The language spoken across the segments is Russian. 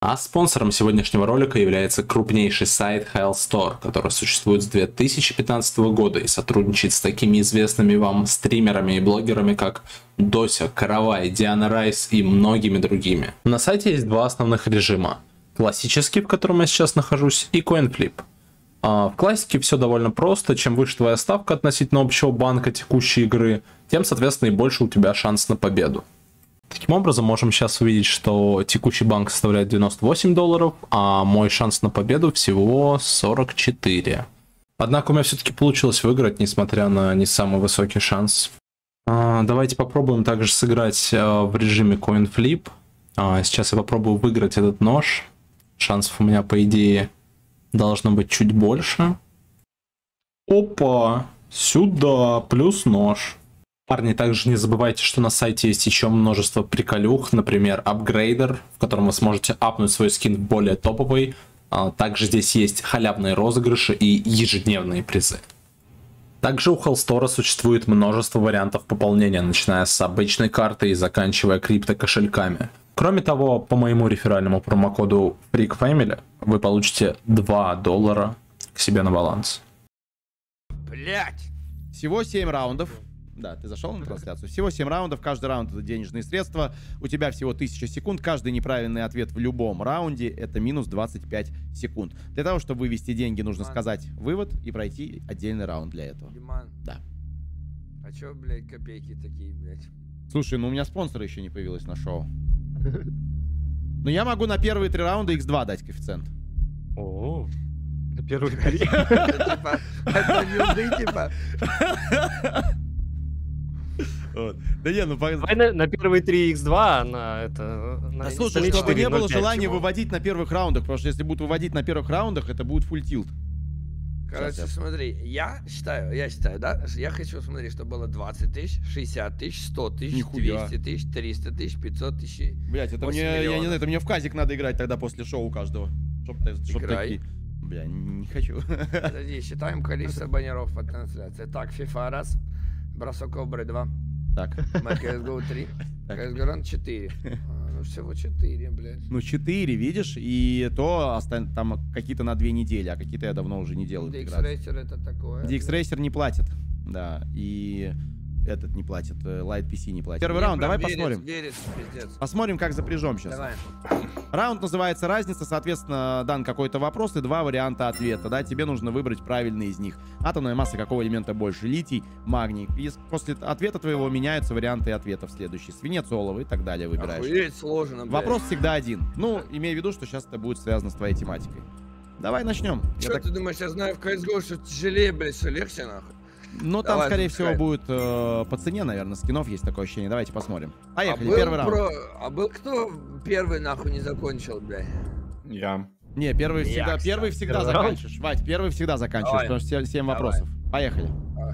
А спонсором сегодняшнего ролика является крупнейший сайт Hell Store, который существует с 2015 года и сотрудничает с такими известными вам стримерами и блогерами, как Дося, Каравай, Диана Райс и многими другими. На сайте есть два основных режима. Классический, в котором я сейчас нахожусь, и CoinFlip. В классике все довольно просто. Чем выше твоя ставка относительно общего банка текущей игры, тем, соответственно, и больше у тебя шанс на победу. Таким образом, можем сейчас увидеть, что текущий банк составляет $98, а мой шанс на победу всего 44. Однако у меня все-таки получилось выиграть, несмотря на не самый высокий шанс. Давайте попробуем также сыграть в режиме CoinFlip. Сейчас я попробую выиграть этот нож. Шансов у меня, по идее, должно быть чуть больше. Опа! Сюда, плюс нож. Парни, также не забывайте, что на сайте есть еще множество приколюх, например, апгрейдер, в котором вы сможете апнуть свой скин в более топовый. Также здесь есть халявные розыгрыши и ежедневные призы. Также у Hell Store существует множество вариантов пополнения, начиная с обычной карты и заканчивая криптокошельками. Кроме того, по моему реферальному промокоду FreakFamily вы получите $2 к себе на баланс. Блять! Всего 7 раундов. Да, ты зашел на трансляцию. Всего 7 раундов, каждый раунд это денежные средства. У тебя всего 1000 секунд. Каждый неправильный ответ в любом раунде это минус 25 секунд. Для того, чтобы вывести деньги, нужно сказать вывод и пройти отдельный раунд для этого. Диман, Да. а чё, блядь, копейки такие, блядь? Слушай, ну у меня спонсора еще не появилось на шоу. Но я могу на первые 3 раунда x2 дать коэффициент. О, на первые 3. Это билды, типа. Да не, ну Давай на первые 3 x2, на это... Да слушай, чтобы не было желания выводить на первых раундах, потому что если будут выводить на первых раундах, это будет full tilt. Короче, смотри, я считаю, да, я хочу, смотри, чтобы было 20 тысяч, 60 тысяч, 100 тысяч, Нихуя. 200 тысяч, 300 тысяч, 500 тысяч. Блять, это 8 мне, я не миллионов. знаю, это мне в казик надо играть тогда после шоу у каждого. Чтоб Играй. такие. Бля, не хочу. Подожди, считаем количество баннеров по трансляции. Так, FIFA раз, бросок обры 2, Так. CSGO 3, Так. CSGO Run 4. Ну всего 4, блядь. Ну 4, видишь, и то там какие-то на 2 недели, а какие-то я давно уже не делаю. DX-Racer это такое. DX-Racer не платит, да, и этот не платит, Light PC не платит. Первый раунд, давай посмотрим. Верец, пиздец. Посмотрим, как запряжем сейчас. Давай. Раунд называется «Разница», соответственно, дан какой-то вопрос и 2 варианта ответа, да, тебе нужно выбрать правильный из них. Атомная масса какого элемента больше? Литий, магний. И после ответа твоего меняются варианты ответов следующие. Свинец, олово и так далее выбираешь. Охуеть сложно, блядь. Вопрос всегда один. Ну, имея в виду, что сейчас это будет связано с твоей тематикой. Давай начнем. Что ты думаешь, я знаю в CSGO, что тяжелее, блядь, что легче, нахуй? Ну, там, Давай, скорее запускай. всего, будет по цене, наверное, скинов есть такое ощущение. Давайте посмотрим. Поехали, был первый раунд. А был кто первый, нахуй, не закончил, блядь? Я. Не, первый всегда, кстати. первый всегда Первый раунд? заканчиваешь. Вать, первый всегда заканчиваешь, Давай. потому что 7 Давай. вопросов. Поехали. Давай.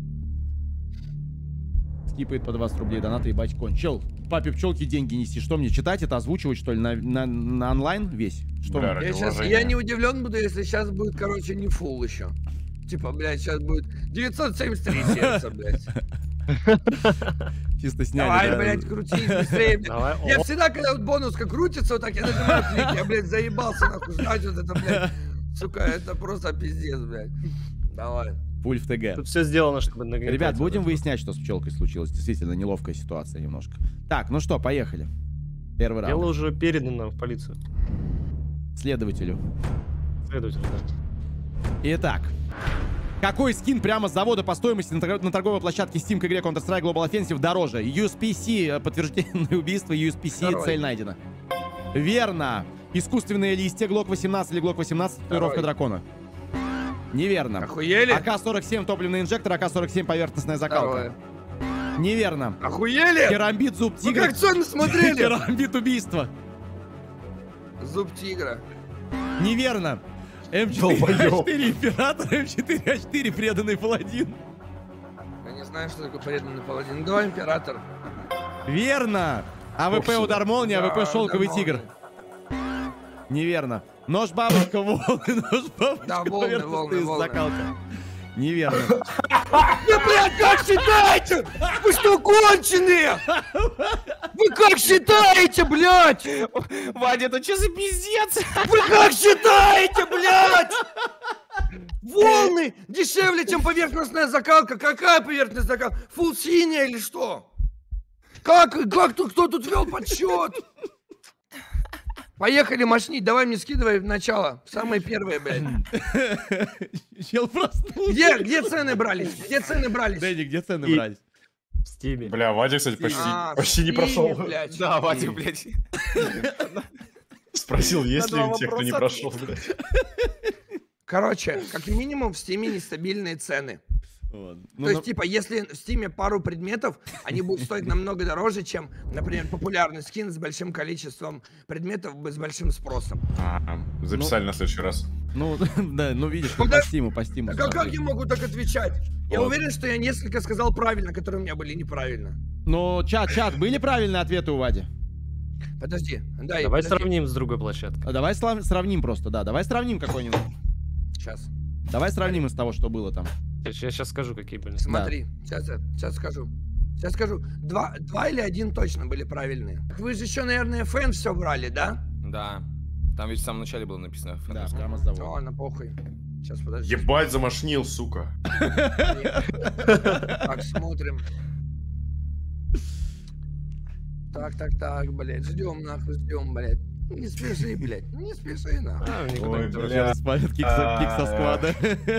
Скипает по 20 рублей доната, ебать, конь. Чел, папе пчелки деньги неси. Что мне, читать это, озвучивать, что ли, на онлайн весь? Что Да, мне? Я не удивлен буду, если сейчас будет, короче, не фул еще. Типа, блядь, сейчас будет 973 сердца, блядь. Чисто сняли. Давай, да. блядь, крутись быстрее, блядь. Давай. Я всегда, когда вот бонуска крутится, вот так я нажимаю клик, я, блядь, заебался, нахуй, ждать вот это, блядь. Сука, это просто пиздец, блядь. Давай. Пуль в ТГ. Тут все сделано, чтобы нагнетать. Ребят, будем вот это. выяснять, что с пчелкой случилось. Действительно, неловкая ситуация немножко. Так, ну что, поехали. Первый Дело раунд. уже передано в полицию. Следователю. Следователь, да. Итак. Какой скин прямо с завода по стоимости на торговой площадке Steam к игре Counter-Strike Global Offensive дороже? USPC, подтвержденное убийство, USPC, Второй. цель найдена. Верно. Искусственные листья, Glock 18 или Glock 18, татуировка дракона. Неверно. Охуели? АК-47 топливный инжектор, АК-47 поверхностная закалка. Второе. Неверно. Охуели? Керамбит, зуб Вы тигра. как сон смотрели? Керамбит, убийство. Зуб тигра. Неверно. М4А4 император, М4А4 преданный паладин. Я не знаю, что такое преданный паладин. Давай, император. Верно. АВП удар молнии, Да, АВП шелковый удар тигр. Неверно. Нож бабушка, волны, нож бабушка, Да, волны, поверхностная волны. закалка. Неверно. Вы, блядь, как считаете? Вы что, конченые? Вы как считаете, блядь? Вадя, это что за пиздец? Вы как считаете, блядь? Волны дешевле, чем поверхностная закалка. Какая поверхностная закалка? Фулл синяя или что? Как кто тут вел подсчет? Поехали мощнить, давай мне скидывай в начало. Самые первые, блядь. Чел проснулся. Где цены брались? Где цены брались? Дэнни, где цены брались? В стиме. Бля, Вадик, кстати, почти не в прошел. Стиме, блядь. Да, Вадя, блядь. Спросил, есть ли На два те, кто не вопроса прошел, блядь. Короче, как минимум в Стиме нестабильные цены. Вот. То есть, типа, если в Стиме пару предметов, они будут стоить намного дороже, чем, например, популярный скин с большим количеством предметов с большим спросом. Записали на следующий раз. Ну, да, ну видишь, Ну, по да. стиму, по стиму. Как смотри. я могу так отвечать? Я Вот. уверен, что я несколько сказал правильно, которые у меня были неправильно. Ну, чат, были правильные ответы у Вади? Подожди, дай. Давай подожди. сравним с другой площадкой. А давай сравним просто, да. Давай сравним какой-нибудь. Сейчас. Давай сравним из того, что было там. Я сейчас скажу, какие были. Смотри, сейчас скажу. Сейчас скажу. Два или один точно были правильные. Вы же еще, наверное, фэн все брали, да? Да. Там ведь в самом начале было написано. Да, FNF. прямо с завода. Ладно, похуй. Сейчас, подожди. Ебать, замашнил, сука. Так, смотрим. Так, блядь. Ждем, блядь. Не спеши, блядь. Не спеши, нахуй. Никуда Ой, не торопись. бля. Спалят кик со сквада.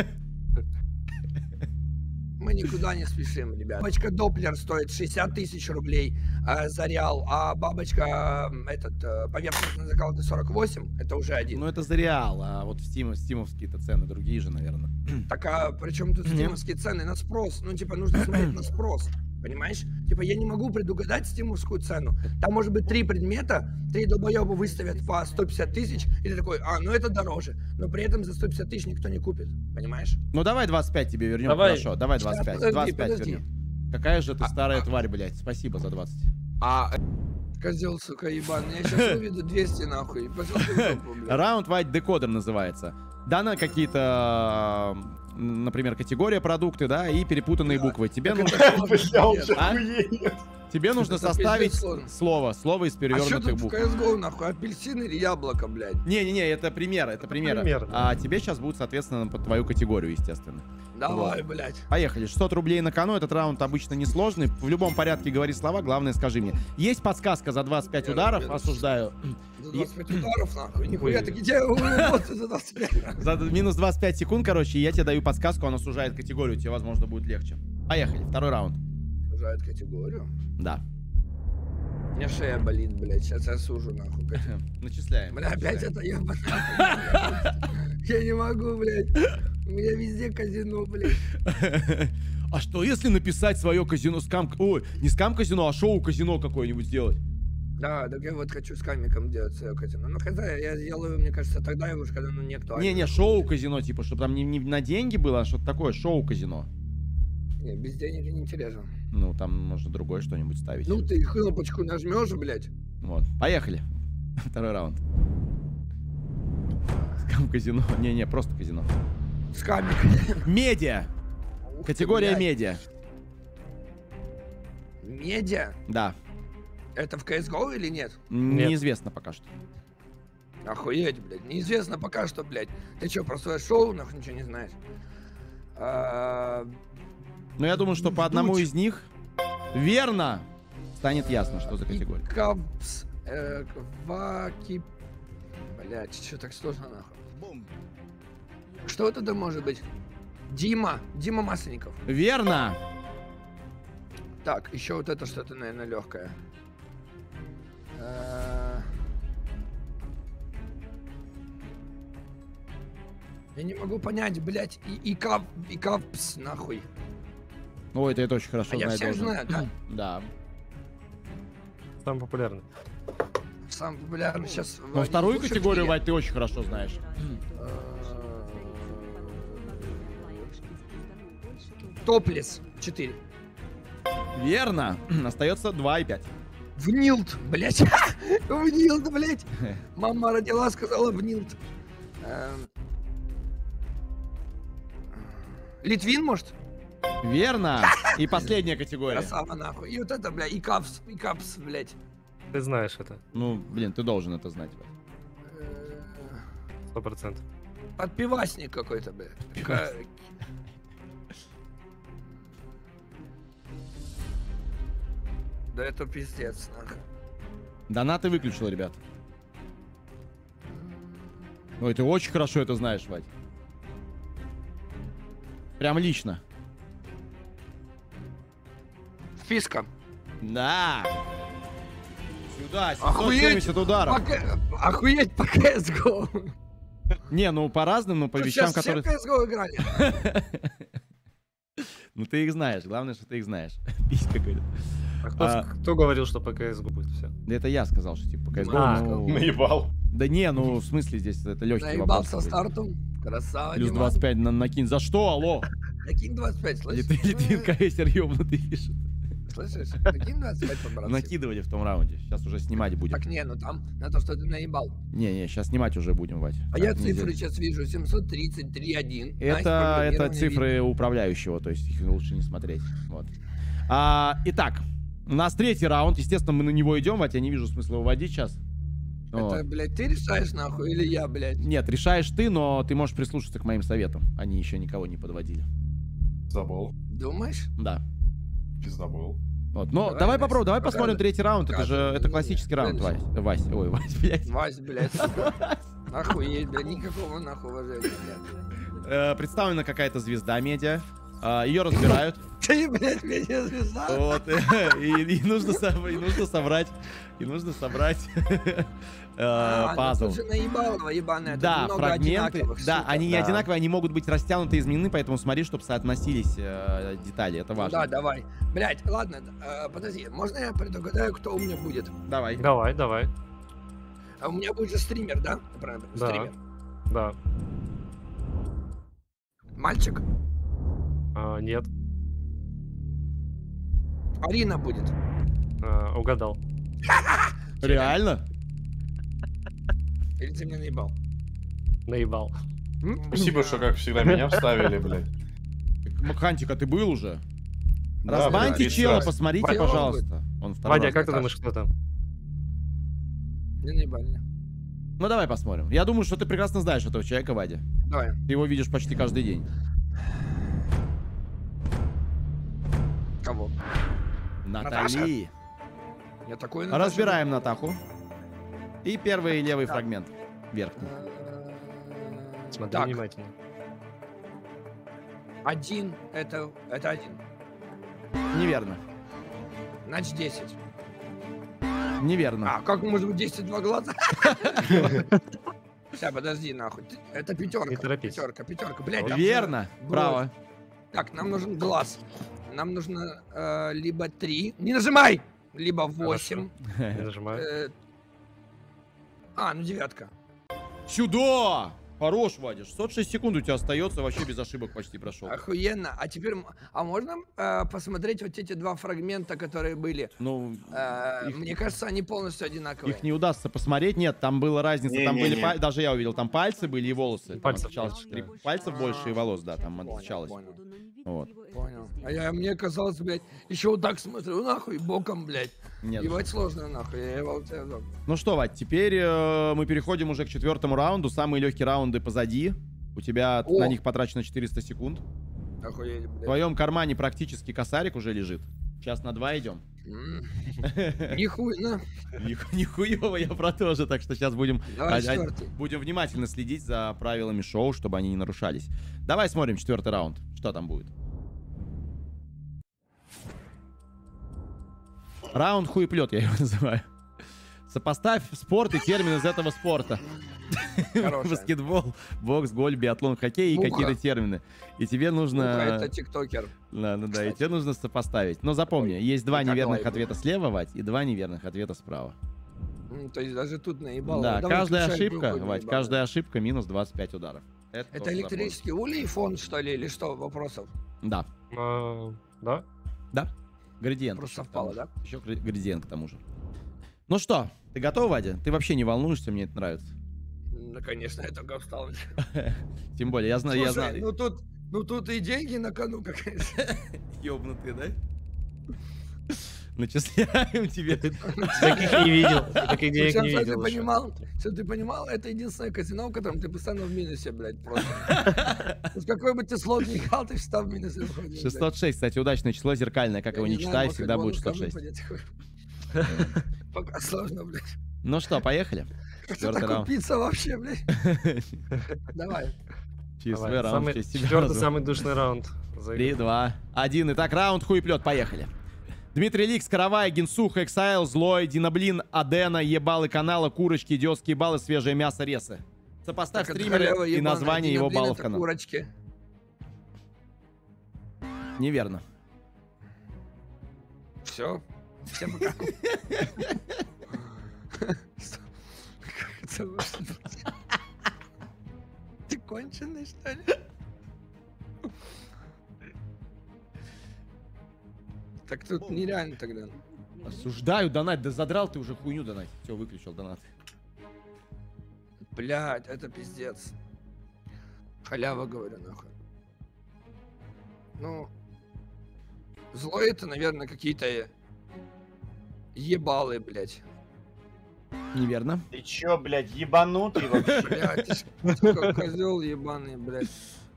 Мы никуда не спешим, ребят. Бабочка Доплер стоит 60 тысяч рублей за реал, а бабочка поверхностная закалка 48, это уже один. Ну это за реал, а вот стимовские-то цены другие же, наверное. Так а при чем тут стимовские цены? На спрос. Ну, типа, нужно смотреть на спрос. Понимаешь? Типа, я не могу предугадать стимовскую цену. Там может быть 3 предмета, 3 долбоеба выставят по 150 тысяч, и ты такой, ну это дороже. Но при этом за 150 тысяч никто не купит. Понимаешь? Ну давай 25 тебе вернем, Давай. хорошо. Давай 25. Подожди, 25 подожди. вернем. Какая же ты старая тварь, блядь. Спасибо за 20. Козел, сука, ебаный. Я сейчас выведу 200 нахуй. Пошел ты в жопу, блядь. Раунд White Декодер называется. Дана какие-то, например, категория продукты, да, и перепутанные буквы. Тебе Так нужно, это сложно, Бля, он нет. же А? охуеет. тебе нужно Это составить пиздец сложно. слово из А что перевернутых тут в букв. CSGO, нахуй? Апельсин или яблоко, блядь? Не-не-не, это пример. Пример, да. А тебе сейчас будут, соответственно, под твою категорию, естественно. Давай, блядь. Поехали. 600 рублей на кону. Этот раунд обычно несложный. В любом порядке говори слова. Главное, скажи мне. Есть подсказка за 25 Я ударов. разберусь. Осуждаю. За 25 ударов, нахуй. Нихуя, так иди вот за 25. За минус 25 секунд, короче, я тебе даю подсказку. Она сужает категорию. Тебе, возможно, будет легче. Поехали. Второй раунд. Сужает категорию. Да. У меня шея болит, блядь. Сейчас я сужу, нахуй. Начисляем. Бля, опять это ебаное. Я не могу, блядь. У меня везде казино, блядь. А что, если написать свое казино скам... Ой, не скам-казино, а шоу-казино какое-нибудь сделать? Да, так я вот хочу с камиком делать свое казино. Ну, когда я сделаю, мне кажется, тогда его уже, когда оно не актуально. Не-не, шоу-казино, типа, чтобы там не на деньги было, а что-то такое, шоу-казино. Не, без денег не интересно. Ну, там можно другое что-нибудь ставить. Ну, ты кнопочку нажмешь, блядь. Вот, поехали. Второй раунд. Скам-казино. Не-не, просто казино. С камиком. Медиа. Ух ты, Категория блядь. медиа. Медиа? Да. Это в CSGO или нет? Нет. Неизвестно пока что. Охуеть, блядь. Неизвестно пока что, блядь. Ты что, про свое шоу, нахуй, ничего не знаешь? Но я думаю, что по одному Дудь. из них верно станет ясно, что за категория. Капс. Ваки. Блядь, что так сложно, нахуй? Что это может быть? Дима Масленников. Верно. Так, еще вот это что-то, наверное, легкое. Я не могу понять, блядь, и капс, нахуй. Ой, это очень хорошо А я знать всех должен. знаю, да? Да. Самый популярный. Самый популярный сейчас. Но вторую категорию, Вать, ты очень хорошо знаешь. Топлес 4. Верно. Остается 2 и 5. Внилд, блядь. Внилд, блядь. Мама родила, сказала внилд. Литвин, может? Верно. И последняя категория. Красава, нахуй. И вот это, бля, и капс, блядь. Ты знаешь это. Ну, блин, ты должен это знать. 100%. Подпивасник какой-то, блядь. Да это пиздец, нахуй. Донаты выключил, ребят. Ой, ты очень хорошо это знаешь, Вадь. Прям лично. Списком. Да. Сюда, Охуеть! 770 ударов. Охуеть по CSGO. Не, ну по разным, но по вещам, Сейчас которые... все CSGO играли. Ну ты их знаешь, главное, что ты их знаешь. Писька говорит. Кто говорил, что по CSGO будет все? Да это я сказал, что типа по CSGO, А, ну... Наебал. Да не, ну в смысле здесь это легкий Наебал вопрос. со стартом. Красава, Плюс Диман. 25 накинь. За что, алло? Накинь 25, слышишь? Литвин КСер ёбнутый пишет. Слышишь? Накинь 25 по-братски. Накидывали в том раунде. Сейчас уже снимать будем. Так не, ну там на то, что ты наебал. Не, сейчас снимать уже будем, Вать. А Так, я нельзя. цифры сейчас вижу. 733.1. Это цифры управляющего, то есть их лучше не смотреть. Вот. Итак, у нас третий раунд. Естественно, мы на него идем, Вать, я не вижу смысла выводить сейчас. Вот. Это, блядь, ты решаешь, нахуй, или я, блядь? Нет, решаешь ты, но ты можешь прислушаться к моим советам. Они еще никого не подводили. Забыл. Думаешь? Да. Пиздабыл. Вот. Но Давай, давай Вась, попробуем, давай покажи. посмотрим третий раунд. Это же Покажи. это классический раунд, Вась. Вась, ой, Вась, блядь. Вась, блядь, сука. Охуеть, блядь, никакого нахуй уважения, блядь. Представлена какая-то звезда медиа. Ее разбирают. Ты, блядь, меня звезда. Вот. И нужно собрать. И нужно собрать пазл. Тут же наебалово, ебаная. Тут Да, много фрагменты. одинаковых, Да, сука. они не одинаковые, они могут быть растянуты и изменены, поэтому смотри, чтобы соотносились детали. Это важно. Да, давай. Блядь, ладно, подожди, можно я предугадаю, кто у меня будет? Давай. Давай. А у меня будет же стример, да? Правильно, Да. стример. Да. Мальчик? Нет. Арина будет. Угадал. Реально? Или ты меня наебал? Наебал. Спасибо, что, как всегда, меня вставили, блядь. Хантик, а ты был уже? Да, Разбаньте блядь, чела, раз. посмотрите, Вадя, пожалуйста. Он второй Вадя, раз. как ты думаешь, кто там? Не наебали меня. Ну давай посмотрим. Я думаю, что ты прекрасно знаешь этого человека, Вадя. Давай. Ты его видишь почти каждый день. Кого? Натали. Я такой Разбираем Натаху. И первый левый фрагмент. Верхний. Смотри Так. внимательно. Один, это один. Неверно. Значит 10. Неверно. А, как может быть 10 два глаза? Сейчас, подожди, нахуй. Это пятерка. Не торопись. Пятерка. Блядь, там Верно. же Право. было- Так, нам нужен глаз. Нам нужно либо 3. Не нажимай! Либо 8. Не нажимаю. Ну девятка. Сюда! Хорош, Вадя. 606 секунд у тебя остается, вообще без ошибок почти прошел. Охуенно. А теперь, можно посмотреть вот эти два фрагмента, которые были? Ну, их- Мне кажется, они полностью одинаковые. их не удастся посмотреть. Нет, там была разница. Там Не-не-не. были даже я увидел, там пальцы были и волосы. Там Пальцев отличалось больше, 3 да. пальцев больше и волос, да, там Понял, отличалось. понял. Вот. Понял. А мне казалось, блядь, еще вот так смотрю, нахуй, боком, блядь. Нет. Ебать сложно, нахуй. Я ебал тебя в зад. Ну что, Вадь, теперь мы переходим уже к четвертому раунду. Самые легкие раунды позади. У тебя О! на них потрачено 400 секунд. Охуеть, В блядь. твоем кармане практически косарик уже лежит. Сейчас на 2 идем. Нихуя. Нихуево, я про то же, так что сейчас будем Давай четвертый. будем внимательно следить за правилами шоу, чтобы они не нарушались. Давай смотрим четвертый раунд. Что там будет? Раунд хуеплет, я его называю. Сопоставь спорт и термин из этого спорта. Хорошая. Баскетбол, бокс, гольф, биатлон, хоккей и Муха. какие-то термины. И тебе Ну-ка, нужно... это тиктокер. Да, и кстати. тебе нужно сопоставить. Но запомни, есть два Ну-ка, неверных давай, ответа слева, Вать, и два неверных ответа справа. То есть даже тут наебало. Да, Давай, каждая включай ошибка, другой Вать, наебало. каждая ошибка минус 25 ударов. Это тоже электрический улей фон, что ли, или что? Вопросов? Да, Да? да. Градиент. Просто еще к тому совпало, же. Еще градиент к тому же. Ну что, ты готов, Вадя? Ты вообще не волнуешься, мне это нравится. Ну, конечно, я только встал. Тем более, я знаю, Слушай, ну тут Ну тут и деньги на кону, конечно. Ёбнутые, да? Начисляем тебе. Таких не видел. Таких денег не Причем, видел. еще. чтобы ты понимал, это единственное казино, в котором ты постоянно в минусе, блядь, просто. В какой бы ты слот ни играл, ты всегда в минусе выходишь, блядь. 606, кстати, удачное число, зеркальное, как Я его не знаю, читай, может, всегда как будет бонус 106. выпадет. Пока сложно, блядь. Ну что, поехали. Как Четвертый так раунд. купиться вообще, блядь? Давай. Через Давай, свой раунд, самый- через себя Четвертый разу. самый душный раунд. За 3, игру. 2, 1. Итак, раунд хуеплет, поехали. Дмитрий Ликс, Каравай, Генсуха, Эксайл, Злой, Динаблин, Адена, ебалы канала, курочки, идиотские баллы, свежее мясо, ресы. Сопоставь Так, это стримеры халява и ебаная, название Дина его Блин, баллов это канала. курочки. Неверно. Все. Всем пока. Как это может быть? Ты конченый, что ли? Так тут нереально тогда. Осуждаю донат. Да задрал ты уже хуйню донат. Все, выключил донат. Блядь, это пиздец. Халява, говорю, нахуй. Ну, злой это, наверное, какие-то ебалы, блядь. Неверно. Ты чё, блядь, ебанутый вообще? Блядь, ты как козел ебаный, блядь.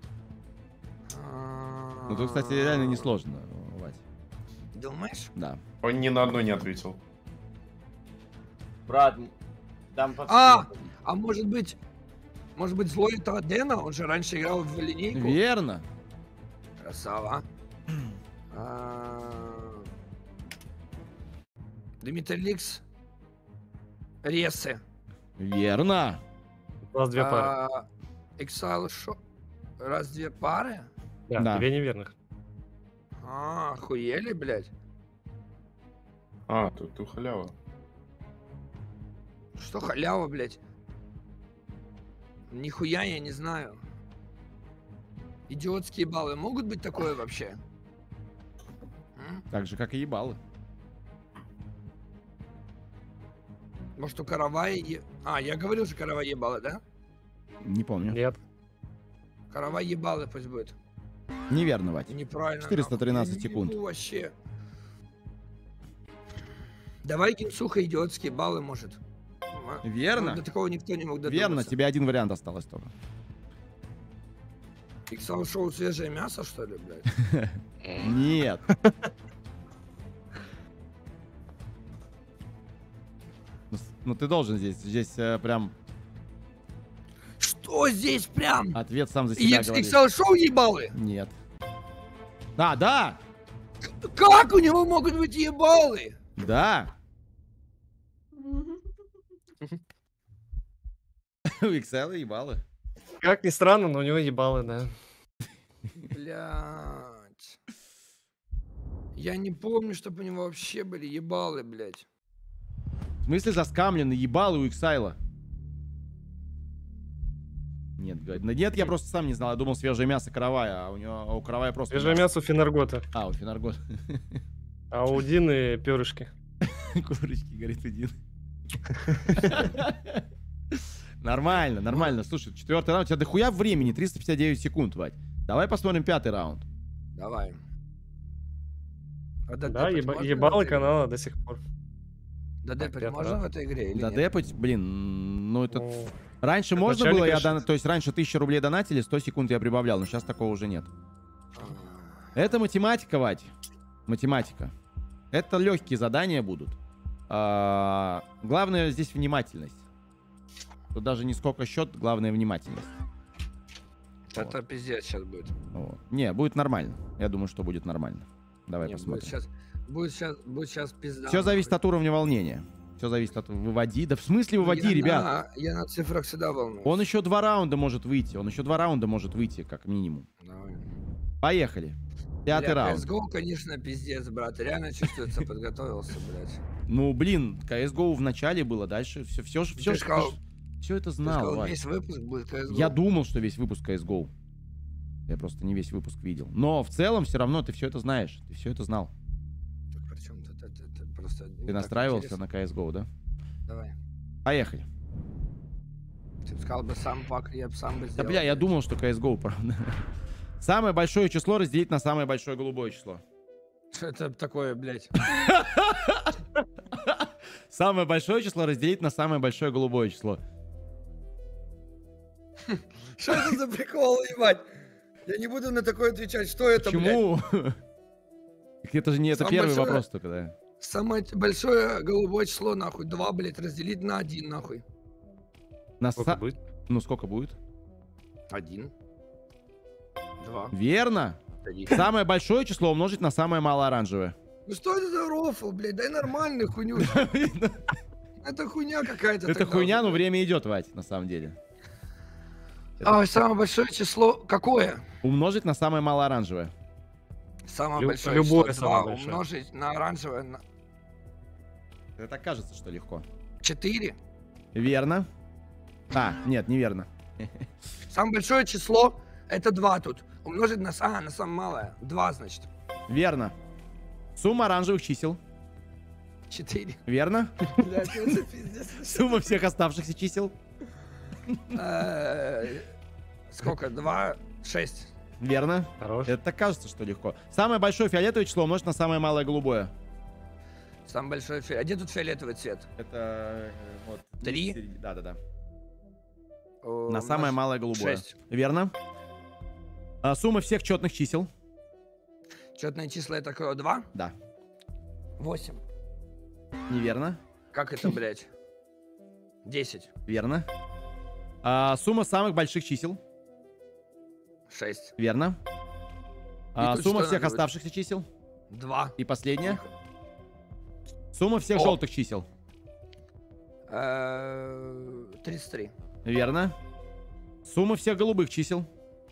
Ну тут, кстати, реально несложно, Вать. Думаешь? Да. Он ни на одну не ответил. Брат, там А может быть злой это Адена? Он же раньше играл в линейку. Верно. Красава. Дмитрий Ликс. Ресы. Верно. У вас две пары. Exile Show. Раз, две пары? Да, да. две неверных. Охуели, блядь. А, тут у халява. Что халява, блядь? Нихуя я не знаю. Идиотские баллы могут быть такое вообще? М? Так же, как и ебалы. Может, у Каравая я говорил же Каравай ебалы, да? Не помню. Нет. Каравай ебалы пусть будет. Неверно, Вать. Неправильно. 413 нахуй. Я не секунд. ебу вообще. Давай Генсуха идиотские баллы, может. Верно. До такого никто не мог додуматься. Верно, тебе один вариант осталось только. Иксал шоу свежее мясо, что ли, блядь? Нет. Ну ты должен здесь прям Что здесь прям? ответ сам за себя говорит. Иксал шоу ебалы? Нет. Да. Как у него могут быть ебалы? Да. У Excel ебалы. Как ни странно, но у него ебалы, да. Блядь. Я не помню, чтобы у него вообще были ебалы, блядь. В смысле заскамлены ебалы у Иксайла? Нет, говорит. Нет, я просто сам не знал. Я думал, свежее мясо Каравая, а у Каравая просто... Свежее мясо у Финаргота. А, у Финаргот. А у Дины перышки. Курочки, говорит, один. Нормально. Слушай, четвертый раунд. У тебя дохуя времени, 359 секунд, Вать. Давай посмотрим пятый раунд. Давай. А Да, додепать можно ебало в этой игре? канала до сих пор. Додепать пятый можно раунд. в этой игре или Да нет? депать, блин, ну это... Ну, Раньше в можно начале, было, конечно. то есть раньше 1000 рублей донатили, 100 секунд я прибавлял, но сейчас такого уже нет. Это математика, Вать. Математика. Это легкие задания будут. Главное здесь внимательность. Тут даже не сколько счет, главное внимательность. Это пиздец сейчас будет. Вот. Не, будет нормально. Я думаю, что будет нормально. Давай Не, посмотрим. будет сейчас пизда. Все зависит от уровня волнения. Все зависит от выводи. Да в смысле выводи, ребят? Я на цифрах всегда волнуюсь. Он еще 2 раунда может выйти. Как минимум. Давай. Поехали. Пятый Бля, раунд. CSGO, конечно, пиздец, брат. Реально чувствуется, подготовился, блядь. Ну, блин, CSGO в начале было, дальше все Ты сказал, это ты знал, сказал, Вать. весь выпуск будет CSGO. Я думал, что весь выпуск CSGO. Я просто не весь выпуск видел. Но в целом все равно ты все это знаешь. Ты все это знал. Так, причем тут это просто не Ты так настраивался интересно. на CSGO, да? Давай. Поехали. Ты бы сказал бы сам пак, я бы сам бы Да, сделал. бля, я блядь. думал, что CSGO, правда. Самое большое число разделить на самое большое голубое число. Что это такое, блядь? Самое большое число разделить на самое большое голубое число. Что это за прикол, ебать? Я не буду на такое отвечать. Что это, блядь? Почему? Это же не это Самое первый большое- вопрос только, да. Самое большое голубое число, нахуй. 2, блядь, разделить на 1, нахуй. На Сколько са- будет? Ну, сколько будет? 1. 2. Верно. 3. Самое большое число умножить на самое малое оранжевое. Ну что это за рофл, блядь? Дай нормальную хуйню. Это хуйня какая-то. Это тогда хуйня, уже, но блядь. время идет, Вать, на самом деле. А, самое большое число какое? Умножить на самое малое оранжевое. Самое Лю- большое любое число самое 2 большое. умножить на оранжевое на Это так кажется, что легко. 4. Верно. А, нет, неверно. Самое большое число это 2 тут. Умножить на... на самое малое. 2, значит. Верно. Сумма оранжевых чисел. 4. Верно. Блядь, это пиздец. Сумма всех оставшихся чисел. Сколько? 2, 6. Верно. Хорош. Это так кажется, что легко. Самое большое фиолетовое число умножить на самое малое голубое. Самый большой фиолетовый. А где тут фиолетовый цвет? Это вот. 3? Да. О, На самое умножить- малое голубое. 6. Верно. Сумма всех четных чисел. Четные числа это какое? 2? Да. 8. Неверно. Как это, блядь? 10. Верно. Сумма самых больших чисел. 6. Верно. тут Сумма что всех надо будет? оставшихся чисел. 2. И последняя. Сумма всех О. желтых чисел. 33. Верно. Сумма всех голубых чисел.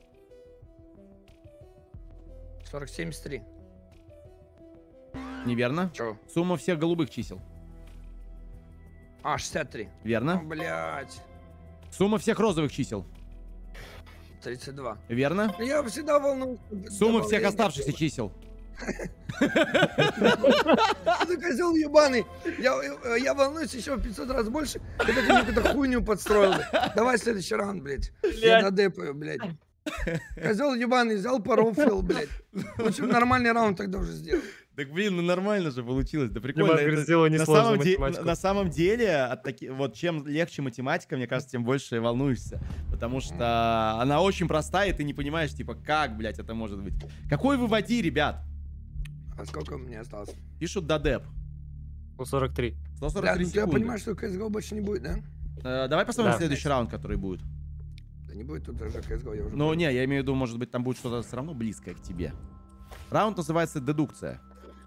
73. Неверно. Чё? Сумма всех голубых чисел. 63. Верно. Блядь. Сумма всех розовых чисел. 32. Верно. Я всегда волнуюсь. Сумма всех оставшихся чисел. Ты козел ебаный. Я волнуюсь еще в 500 раз больше, когда ты мне какую-то хуйню подстроил. Давай следующий раунд, блядь. Я додепаю, блядь. Козел ебаный взял порофлил, блядь. Лучше бы нормальный раунд тогда уже сделал. Так, блин, ну нормально же получилось. Да прикольно. Диман говорит, Это сделай на несложную самом де- математику. на самом деле, вот чем легче математика, мне кажется, тем больше волнуешься. Потому что она очень простая, и ты не понимаешь, типа, как, блядь, это может быть. Какой выводи, ребят? А сколько у меня осталось? Пишут додеп. 43. Бля, 143 ну ты секунды. понимаешь, что CSGO больше не будет, да? Давай посмотрим Да. следующий раунд, который будет. Да не будет тут уже CSGO, я уже Ну, понял. не, я имею в виду, может быть, там будет что-то все равно близкое к тебе. Раунд называется «Дедукция».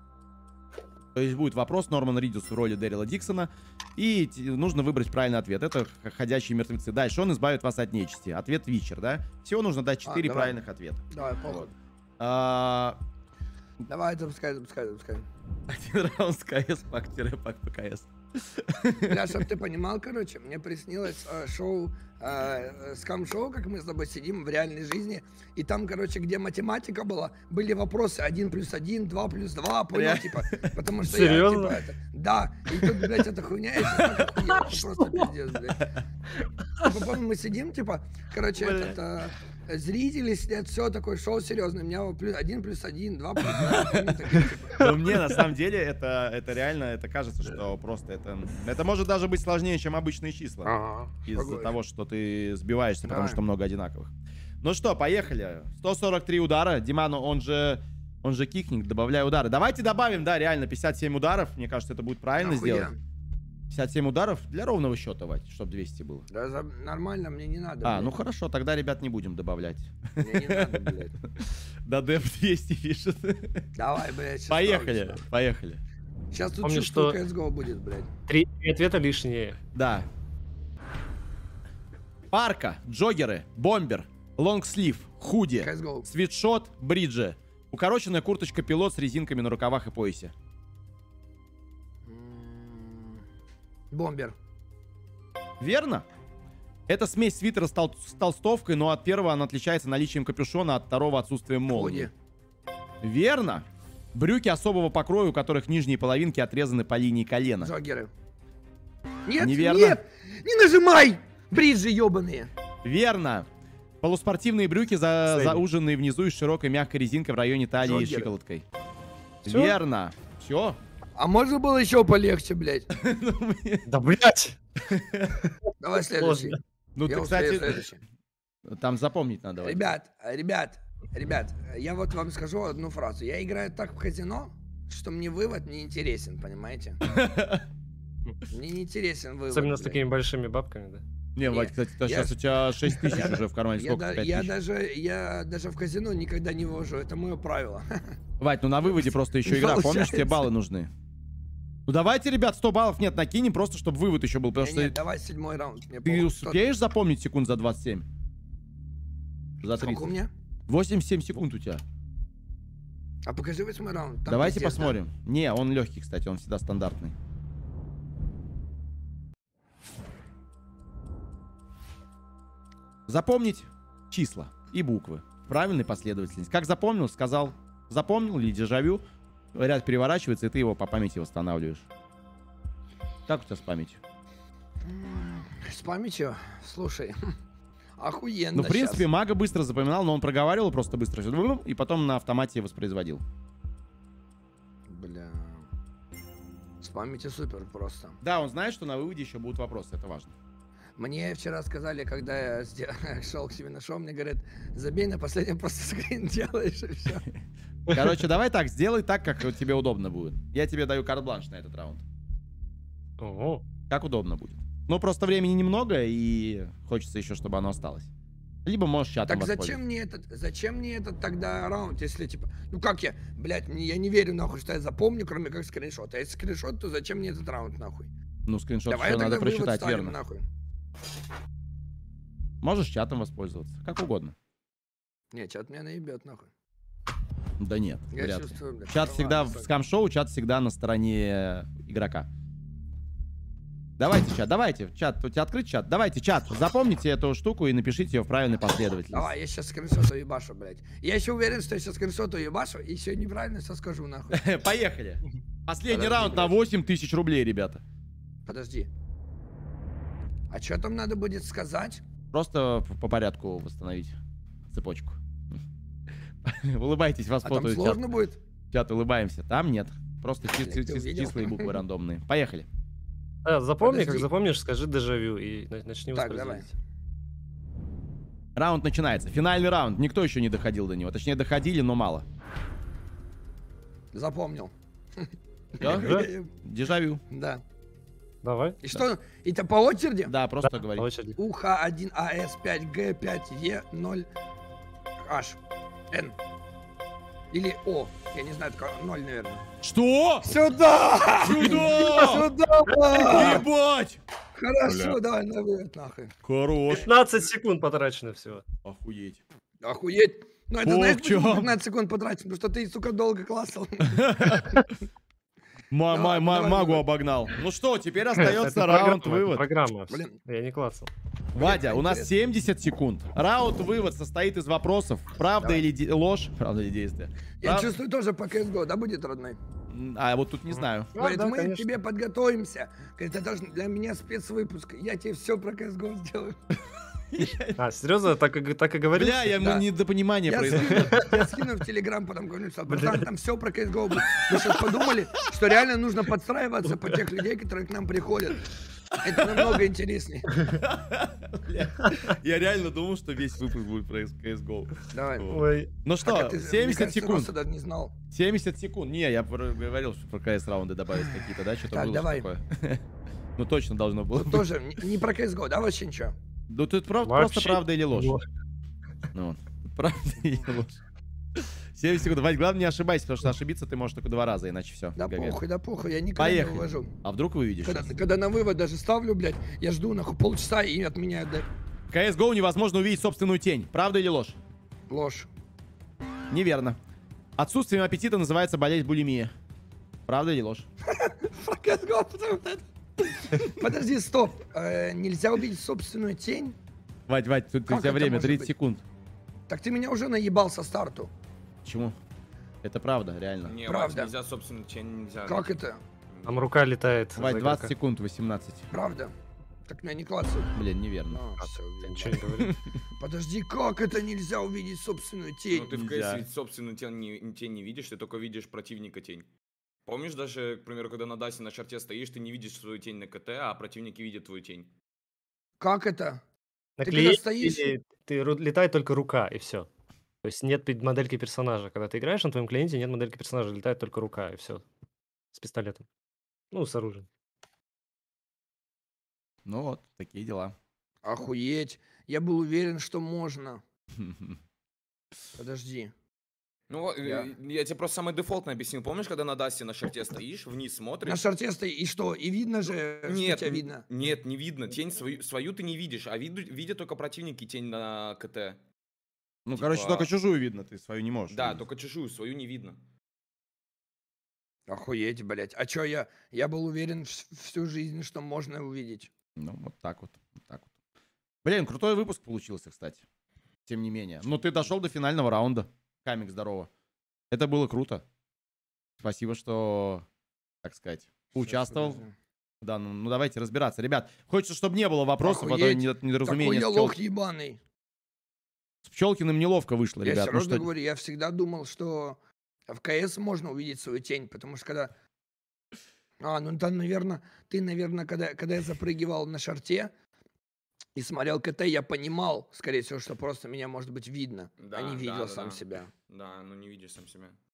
То есть будет вопрос Норман Ридус в роли Дэрила Диксона, и нужно выбрать правильный ответ. Это ходячие мертвецы. Дальше он избавит вас от нечисти. Ответ Вичер, да? Всего нужно дать 4 давай. правильных ответа. Давай, похуй. А, Давай, запускай. Один раунд с КС, пак-пак ПКС. Бля, чтоб ты понимал, короче, мне приснилось шоу, скам-шоу, как мы с тобой сидим в реальной жизни, и там, короче, где математика была, были вопросы 1 + 1, 2 + 2, понял, Реально? типа, потому что Серьезно? я, типа, это, да, и тут, блядь, эта хуйня, я сейчас так охуел, просто пиздец, блядь. Типа, помню, мы сидим, типа, короче, зрители сидят, все такое шоу серьезное, у меня 1 + 1, 2 + 2, помню, такие, типа. Но мне, на самом деле, это реально, это кажется, что просто это может даже быть сложнее, чем обычные числа. Ага, Из-за погодь. того, что ты сбиваешься, потому Давай. что много одинаковых. Ну что, поехали. 143 удара. Диману, он же кикник, добавляй удары. Давайте добавим, да, реально, 57 ударов. Мне кажется, это будет правильно Нахуя? сделать. 57 ударов для ровного счета, Вать, чтобы 200 было. Да, нормально, мне не надо, А, блядь. ну хорошо, тогда, ребят, не будем добавлять. Мне не надо, блядь. Да, деп 200 пишет. Давай, блядь, Поехали, поехали. Сейчас тут Помню, чувствую, что- CSGO будет, блядь. 3 ответа лишние. Да. Парка, джогеры, бомбер, лонгслив, худи, CSGO. свитшот, бриджи. Укороченная курточка пилот с резинками на рукавах и поясе. Бомбер. Верно? Это смесь свитера с толстовкой, но от первого она отличается наличием капюшона, а от второго отсутствием молнии. Худи. Верно? Брюки особого покроя, у которых нижние половинки отрезаны по линии колена. Джоггеры. Нет, Неверно. нет! Не нажимай! Бриджи ебаные. Верно? Полуспортивные брюки, зауженные внизу и с широкой мягкой резинкой в районе талии и Джоггеры. щиколоткой. Всё? Верно. Все. А можно было еще полегче, блядь? Да, блядь! Давай следующий. Сложно. Ну, Я ты, успею кстати, следующий. там запомнить надо. Вадик. Ребят, я вот вам скажу одну фразу. Я играю так в казино, что мне вывод не интересен, понимаете? Мне не интересен вывод. Особенно с блядь. такими большими бабками, да. Не, Вадик, кстати, я- сейчас у тебя 6 тысяч Я- уже в кармане. Сколько? 5 тысяч? Я даже в казино никогда не вывожу, это мое правило. Вадь, ну на выводе просто еще Не игра. Помнишь, тебе получается. баллы нужны? Ну давайте, ребят, 100 баллов нет, накинем, просто чтобы вывод еще был. Потому что Нет, давай 7-й раунд. Мне ты похуй, успеешь запомнить секунд за 27? За Сколько 30. у меня? 87 секунд у тебя. А покажи 8-й раунд. Там Давайте пиздец, да? посмотрим. Не, он легкий, кстати, он всегда стандартный. Запомнить числа и буквы. Правильной последовательности. Как запомнил, сказал. Запомнил или дежавю. Ряд переворачивается, и ты его по памяти восстанавливаешь. Как у тебя с памятью? С памятью? Слушай, охуенно. Ну, в принципе, щас. Мага быстро запоминал, но он проговаривал просто быстро всё, и потом на автомате воспроизводил. Бля. С памятью супер просто. Да, он знает, что на выводе еще будут вопросы, это важно. Мне вчера сказали, когда я шел к себе на шоу, мне говорят, забей на последнем, просто скрин делаешь и все. Короче, давай так, сделай так, как вот тебе удобно будет. Я тебе даю карт-бланш на этот раунд. Ого. Как удобно будет. Ну, просто времени немного, и хочется еще, чтобы оно осталось. Либо можешь чатом Так воспользоваться. зачем мне этот тогда раунд, если типа, ну как я, блядь, я не верю нахуй, что я запомню, кроме как скриншот. А если скриншот, то зачем мне этот раунд нахуй? Ну, скриншот Давай еще надо тогда вывод просчитать, ставим, верно. нахуй. Можешь чатом воспользоваться, как угодно. Не, чат меня наебет нахуй. Да нет, Я вряд ли. чувствую, блядь. Чат Ну всегда, ладно, в сори. скам-шоу чат всегда на стороне игрока. Давайте, чат, у тебя открыть чат? Давайте, чат, запомните эту штуку и напишите ее в правильной последовательности. Давай, я сейчас скриншот уебашу, блядь. Я еще уверен, что я сейчас скриншот уебашу, и еще неправильно все скажу, нахуй. Поехали. Последний Подожди, раунд на блядь. 8000 рублей, ребята. Подожди. А что там надо будет сказать? Просто по порядку восстановить цепочку. Улыбайтесь, вас А там фотоют. сложно будет? Чат, улыбаемся. Там нет. Просто Блядь, ты увидел? числа и буквы рандомные. Поехали. Запомни, как Подожди. запомнишь, скажи дежавю и начни Так, давай. воспроизводить. Раунд начинается. Финальный раунд. Никто еще не доходил до него. Точнее, доходили, но мало. Запомнил. Да? Да? Дежавю. Да. Давай. И что? Это по очереди? Да, просто По говори. очереди. УХ1АС5Г5Е0H Н. Или О. Я не знаю, 0, наверное. Что? Сюда! Сюда! Сюда! Ебать! Хорошо, давай на вывод, нахуй. Хорош. 15 секунд потрачено всего. Охуеть. Охуеть. Ну это О, знаешь, в чём? почему 15 секунд потратил? Потому что ты, сука, долго классал. Давай, Магу давай. обогнал. Ну что, теперь остается Это раунд программа, это вывод. Программа. Блин. Я не клацал. Вадя, у нас Интересно. 70 секунд. Раунд вывод состоит из вопросов. Правда Давай. или ложь? Правда или действие? Я Прав- чувствую тоже по CSGO, да, будет, родной? А вот тут не знаю. Говорит, да, мы конечно. к тебе подготовимся. Говорит, это же для меня спецвыпуск. Я тебе все про CSGO сделаю. Серьезно? Так и говорил? Бля, я Да. недопонимание произошло. Я скину в Телеграм, потом говорю, что братан, там все про CSGO будет. Мы сейчас подумали, что реально нужно подстраиваться под тех людей, которые к нам приходят. Это намного интереснее. Бля, я реально думал, что весь выпуск будет про CSGO. Давай. Ой. Ну А что, ты, мне 70 кажется, секунд. Роса даже не знал. 70 секунд. Не, я говорил, что про КС раунды добавить какие-то, да? Что-то Так, было давай. такое. Ну точно должно было быть. Тоже не про CSGO, да, вообще ничего? Ну тут просто Вообще правда или ложь? ложь. Ну, правда или ложь? 70 секунд. Вадь, главное не ошибайся, потому что ошибиться ты можешь только 2 раза, иначе все. Да похуй, я никогда Поехали. не вывожу. А вдруг выведешь? Когда на вывод даже ставлю, блядь, я жду нахуй полчаса и отменяют, да. В CSGO невозможно увидеть собственную тень. Правда или ложь? Ложь. Неверно. Отсутствием аппетита называется болезнь булимия. Правда или ложь? Про CSGO, потому что это- Подожди, стоп. Нельзя увидеть собственную тень? Вадь, тут у Как тебя это время, может 30 быть? секунд. Так ты меня уже наебал со старту. Почему? Это правда, реально. Не, Правда. Вась, нельзя, собственно, тень нельзя. Как это? Там рука летает. Вадь, за 20 игрока. секунд, 18. Правда. Так меня не клацают. Блин, неверно. Всё, Ты видно. ничего не говоришь. Подожди, как это нельзя увидеть собственную тень? Ну ты в Нельзя. КС ведь собственно тень не видишь, ты только видишь противника тень. Помнишь даже, к примеру, когда на Дасе на шарте стоишь, ты не видишь свою тень на КТ, а противники видят твою тень. Как это? На Ты когда клиенте стоишь- летает только рука, и все. То есть нет модельки персонажа. Когда ты играешь на твоем клиенте, нет модельки персонажа, летает только рука, и все. С пистолетом. Ну, с оружием. Ну вот, такие дела. Охуеть. Я был уверен, что можно. Подожди. Ну, Я- я тебе просто самый дефолтный объяснил. Помнишь, когда на Дасе на шарте стоишь, вниз На смотришь? шарте стоит, и что? И видно же, что Нет, тебя видно? нет, не видно. Тень свою ты не видишь, а видят только противники тень на КТ. Ну, Типа- короче, только чужую видно, ты свою не можешь. Да, видеть. только чужую, свою не видно. Охуеть, блядь. А чё я? Я был уверен всю жизнь, что можно увидеть. Ну, вот так вот. Вот так вот. Блин, крутой выпуск получился, кстати. Тем не менее. Ну, ты дошел до финального раунда. Камик, здорово. Это было круто. Спасибо, что, так сказать, участвовал. Подожди. Да, ну давайте разбираться. Ребят, хочется, чтобы не было вопросов, а то Охуеть. недоразумения Какой я с, лох ебаный. с Пчелкиным неловко вышло, Я ребят. Ну серьезно что... говорю, я всегда думал, что в КС можно увидеть свою тень, потому что когда... ну там, наверное, когда я запрыгивал на шарте и смотрел КТ, я понимал, скорее всего, что просто меня, может быть, видно, а не видел сам себя. Да, ну не видишь сам себя.